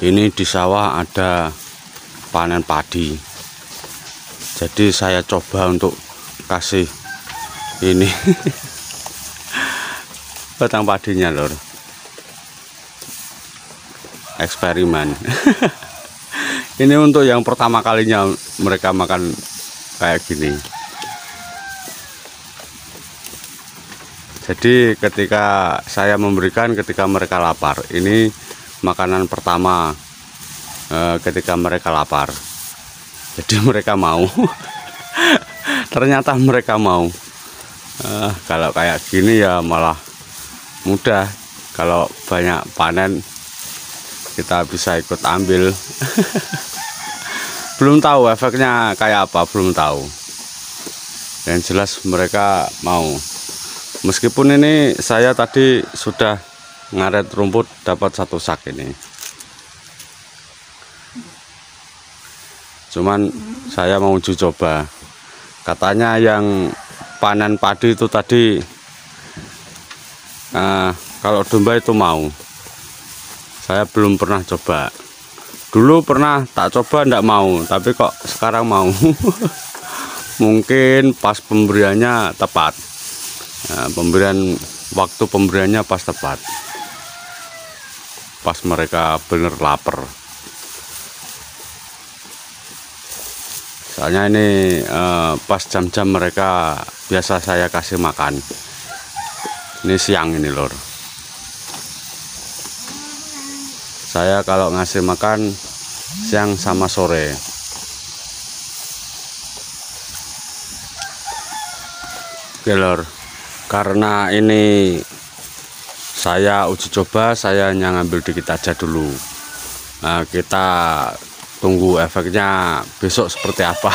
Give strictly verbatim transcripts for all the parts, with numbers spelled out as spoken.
Ini di sawah ada panen padi. Jadi saya coba untuk kasih ini batang padinya, lor. Eksperimen. Ini untuk yang pertama kalinya mereka makan kayak gini. Jadi ketika saya memberikan ketika mereka lapar, ini makanan pertama eh, ketika mereka lapar. Jadi mereka mau. Ternyata mereka mau. eh, Kalau kayak gini ya malah mudah. Kalau banyak panen kita bisa ikut ambil. Belum tahu efeknya kayak apa, belum tahu. Yang jelas mereka mau. Meskipun ini saya tadi sudah ngaret rumput dapat satu sak ini. Cuman saya mau uji coba. Katanya yang panen padi itu tadi uh, kalau domba itu mau. Saya belum pernah coba. Dulu pernah tak coba ndak mau, tapi kok sekarang mau. Mungkin pas pemberiannya tepat. Nah, pemberian waktu pemberiannya pas tepat, pas mereka bener lapar. Soalnya ini eh, pas jam-jam mereka biasa saya kasih makan. Ini siang ini, lor. Saya kalau ngasih makan siang sama sore. Oke, lor. Karena ini saya uji coba, saya hanya ngambil dikit aja dulu. Nah, kita tunggu efeknya besok seperti apa.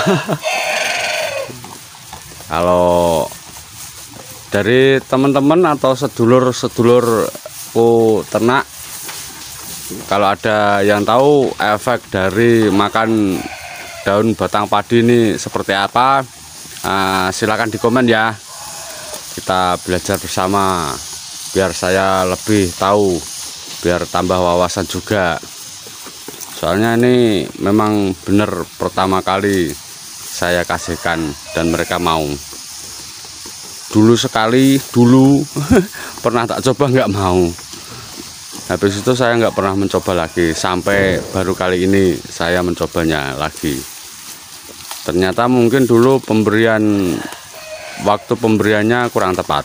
Kalau dari teman-teman atau sedulur-sedulurku ternak, kalau ada yang tahu efek dari makan daun batang padi ini seperti apa, nah, silakan di komen ya. Kita belajar bersama biar saya lebih tahu, biar tambah wawasan juga. Soalnya ini memang benar pertama kali saya kasihkan dan mereka mau. Dulu sekali, dulu pernah tak coba nggak mau. Habis itu saya nggak pernah mencoba lagi, sampai baru kali ini saya mencobanya lagi. Ternyata mungkin dulu pemberian waktu pemberiannya kurang tepat.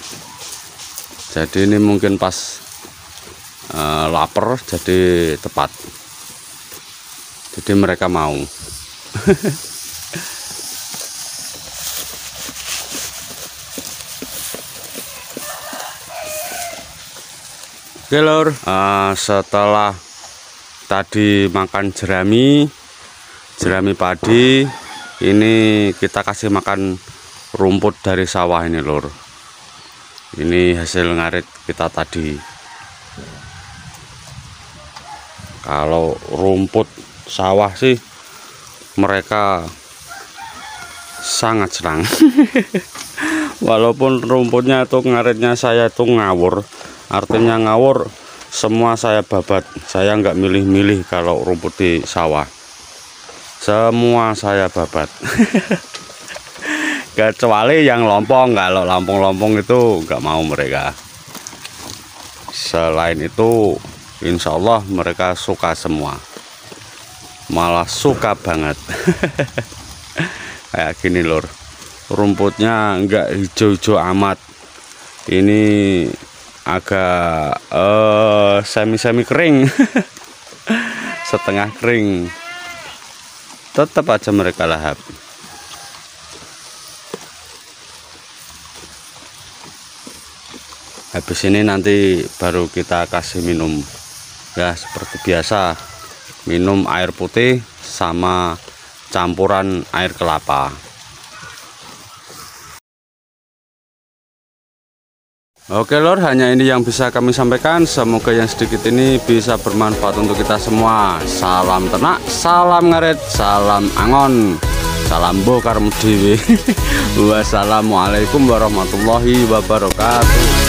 Jadi ini mungkin pas uh, lapar jadi tepat. Jadi mereka mau. Oke, lor. Uh, setelah tadi makan jerami, jerami padi, ini kita kasih makan rumput dari sawah ini, lor. Ini hasil ngarit kita tadi. Kalau rumput sawah sih mereka sangat senang. Walaupun rumputnya itu ngaritnya saya itu ngawur. Artinya ngawur, semua saya babat. Saya nggak milih-milih kalau rumput di sawah. Semua saya babat. Kecuali yang lompong. Kalau lompong-lompong itu nggak mau mereka. Selain itu insya Allah mereka suka semua, malah suka banget. Kayak gini, lor, rumputnya nggak hijau-hijau amat. Ini agak uh, semi-semi kering. Setengah kering. Tetap aja mereka lahap. Habis ini nanti baru kita kasih minum. Ya seperti biasa, minum air putih sama campuran air kelapa. Oke, lor, hanya ini yang bisa kami sampaikan. Semoga yang sedikit ini bisa bermanfaat untuk kita semua. Salam ternak, salam ngaret, salam angon, salam bokar mudiwi. Wassalamualaikum warahmatullahi wabarakatuh.